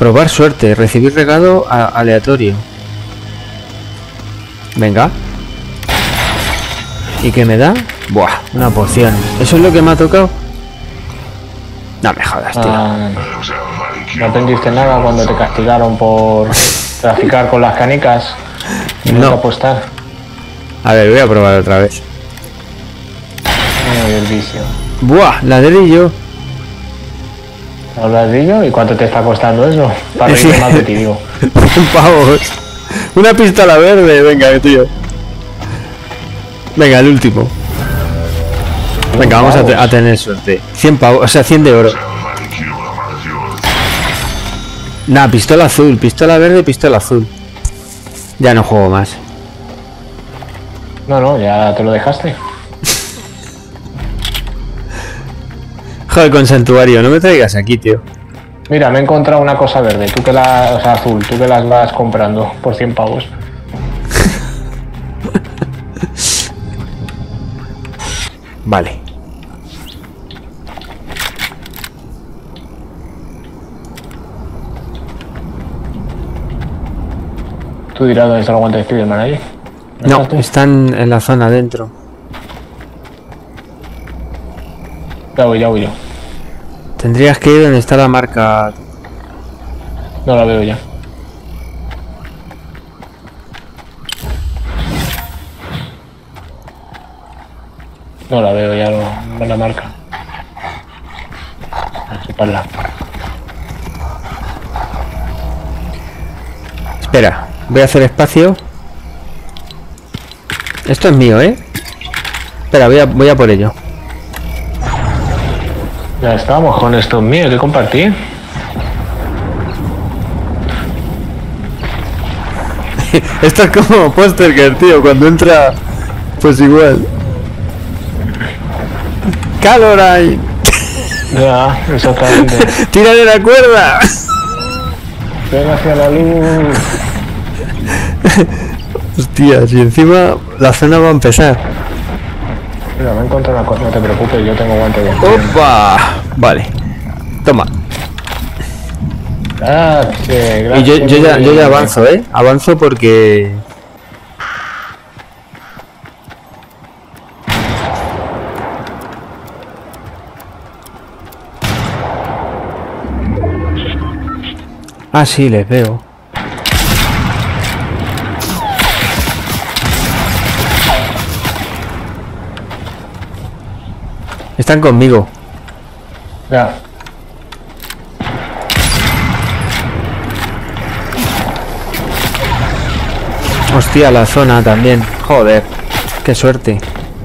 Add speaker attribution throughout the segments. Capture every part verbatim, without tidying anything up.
Speaker 1: Probar suerte, recibir regalo a, aleatorio. Venga. ¿Y qué me da? Buah, una poción. ¿Eso es lo que me ha tocado? No me jodas, tío.
Speaker 2: Ah, ¿no aprendiste nada cuando te castigaron por traficar con las canicas? Y no apostar.
Speaker 1: A ver, voy a probar otra vez.
Speaker 2: Ay, el vicio.
Speaker 1: Buah, ladrillo.
Speaker 2: ¿Un ladrillo? ¿Y cuánto te está costando eso? Para reírme más de ti, digo.
Speaker 1: cien pavos. Una pistola verde, venga, tío. Venga, el último. Venga, vamos a, te a tener suerte. cien pavos, o sea, cien de oro. Nah, pistola azul, pistola verde, pistola azul. Ya no juego más.
Speaker 2: No, no, ya te lo dejaste.
Speaker 1: Joder, con santuario, no me traigas aquí, tío.
Speaker 2: Mira, me he encontrado una cosa verde, tú que la, o sea, azul, tú que las vas comprando por cien pavos.
Speaker 1: Vale.
Speaker 2: Tú dirás dónde está el guante de Spiderman ahí.
Speaker 1: No, están en la zona adentro.
Speaker 2: Ya voy, ya voy yo.
Speaker 1: Tendrías que ir donde está la marca.
Speaker 2: No la veo ya. No la veo ya, no, no la marca. Así para.
Speaker 1: Espera, voy a hacer espacio. Esto es mío, ¿eh? Espera, voy a, voy a por ello.
Speaker 2: Ya estamos con estos míos que compartir.
Speaker 1: Esto es como Posterger, tío, cuando entra, pues igual. Caroline.
Speaker 2: Ya, exactamente.
Speaker 1: Tira de la cuerda.
Speaker 2: Ven hacia la luz.
Speaker 1: Hostia, si encima la zona va a empezar.
Speaker 2: Mira, me he encontrado una cosa, no te preocupes, yo tengo guante de.
Speaker 1: Opa. Vale. Toma.
Speaker 2: Gracias, gracias.
Speaker 1: Y yo, yo, ya, yo ya avanzo, ¿eh? Avanzo porque... Ah, sí, les veo. Están conmigo.
Speaker 2: Ya.
Speaker 1: Hostia, la zona también. Joder, qué suerte.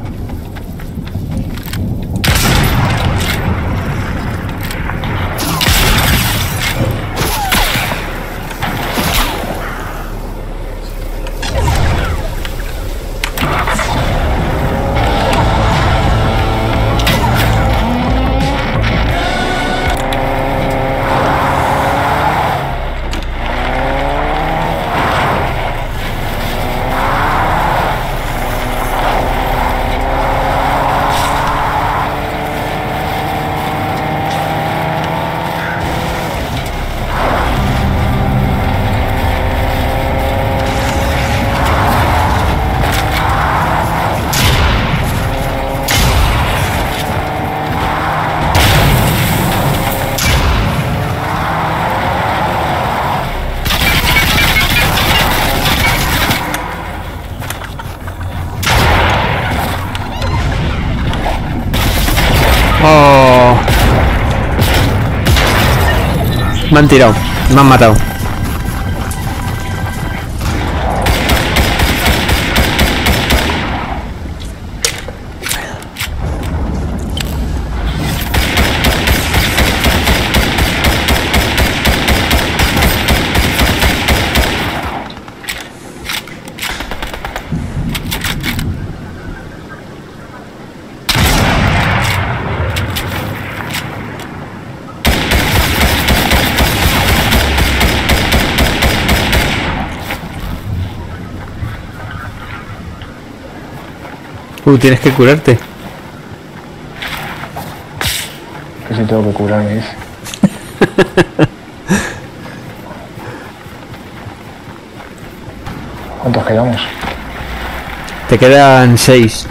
Speaker 1: Oh. Me han tirado, me han matado. Uh, tienes que curarte.
Speaker 2: Que si tengo que curarme, dice. ¿Cuántos quedamos?
Speaker 1: Te quedan seis.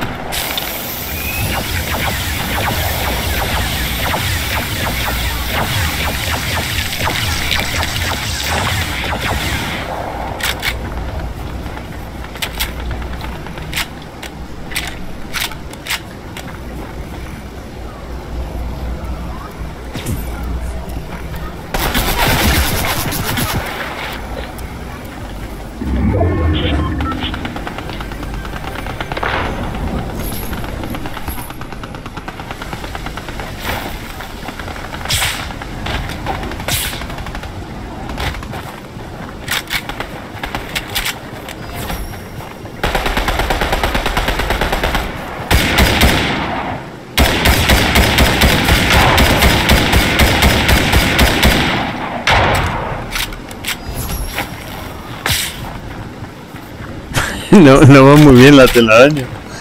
Speaker 1: No, no va muy bien la telaraña.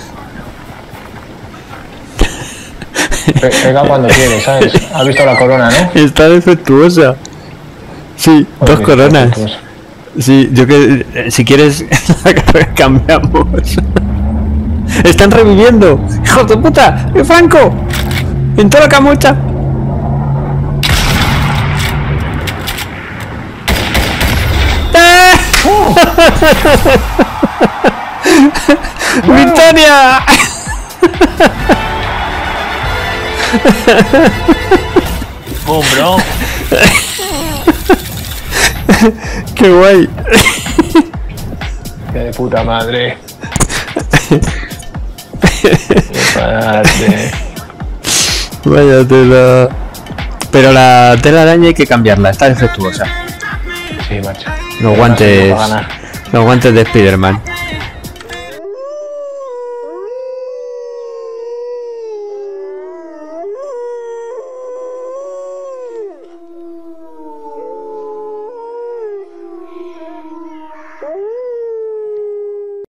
Speaker 2: Pe pega cuando quiere, ¿sabes? ¿Has visto la corona, no?
Speaker 1: Está defectuosa. Sí,
Speaker 2: Oye,
Speaker 1: dos coronas.
Speaker 2: defectuosa.
Speaker 1: Sí, yo que... eh, si quieres, cambiamos. ¡Están reviviendo! ¡Hijos de puta! ¡Eh, Franco! ¡Entró la camucha! ¡Victoria!
Speaker 2: ¡Boom, bro!
Speaker 1: ¡Qué guay!
Speaker 2: ¡Qué de puta madre! ¡Qué padre!
Speaker 1: Vaya tela. Pero la tela araña hay que cambiarla, está defectuosa.
Speaker 2: Sí, macho.
Speaker 1: Los guantes,
Speaker 2: Para ganar.
Speaker 1: los guantes de Spider-Man.